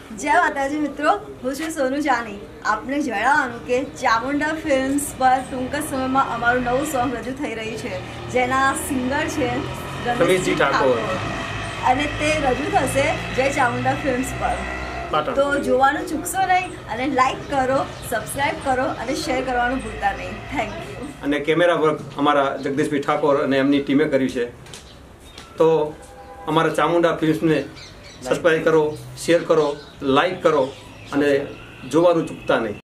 જય માતાજી મિત્રો, હું છું સોનુ જાની। આપને જણાવવાનું કે ચામુંડા ફિલ્મ્સ પર ટૂંક જ સમયમાં અમારું નવું સોંગ રજૂ થઈ રહ્યું છે, જેના સિંગર છે રમેશજી ઠાકોર અને તે રજૂ થશે જય ચામુંડા ફિલ્મ્સ પર। તો જોવાનું ચૂકશો નહીં અને લાઈક કરો, સબસ્ક્રાઇબ કરો અને શેર કરવાનું ભૂલતા નહીં। Thank you. અને કેમેરા વર્ક અમારા જગદીશભાઈ ઠાકોર અને એમની ટીમે કર્યું છે। તો અમારા ચામુંડા ફિલ્મ્સને સબસ્ક્રાઇબ કરો, શેર કરો, લાઈક કરો અને જોવાનું ચૂકતા નહીં।